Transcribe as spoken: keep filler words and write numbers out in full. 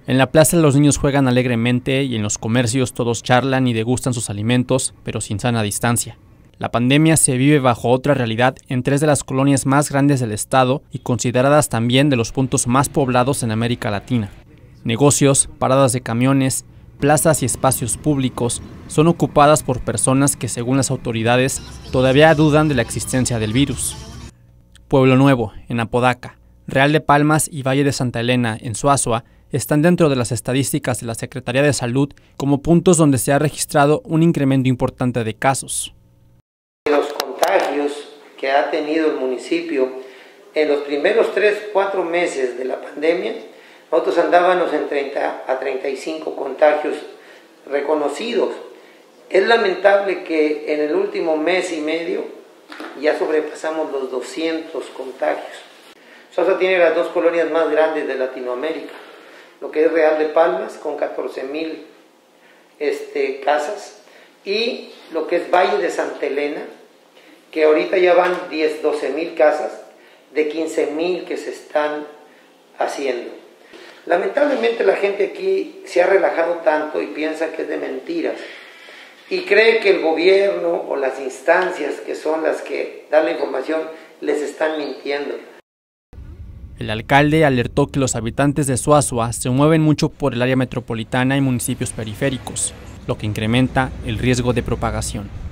En la plaza los niños juegan alegremente y en los comercios todos charlan y degustan sus alimentos, pero sin sana distancia. La pandemia se vive bajo otra realidad en tres de las colonias más grandes del estado y consideradas también de los puntos más poblados en América Latina. Negocios, paradas de camiones, plazas y espacios públicos son ocupadas por personas que, según las autoridades, todavía dudan de la existencia del virus. Pueblo Nuevo, en Apodaca, Real de Palmas y Valle de Santa Elena, en Suazua, están dentro de las estadísticas de la Secretaría de Salud como puntos donde se ha registrado un incremento importante de casos. Los contagios que ha tenido el municipio en los primeros tres, cuatro meses de la pandemia, nosotros andábamos en treinta a treinta y cinco contagios reconocidos. Es lamentable que en el último mes y medio ya sobrepasamos los doscientos contagios. Suazua tiene las dos colonias más grandes de Latinoamérica, lo que es Real de Palmas con catorce mil este, casas y lo que es Valle de Santa Elena, que ahorita ya van diez, doce mil casas de quince mil que se están haciendo. Lamentablemente la gente aquí se ha relajado tanto y piensa que es de mentiras y cree que el gobierno o las instancias que son las que dan la información les están mintiendo. El alcalde alertó que los habitantes de Suazua se mueven mucho por el área metropolitana y municipios periféricos, lo que incrementa el riesgo de propagación.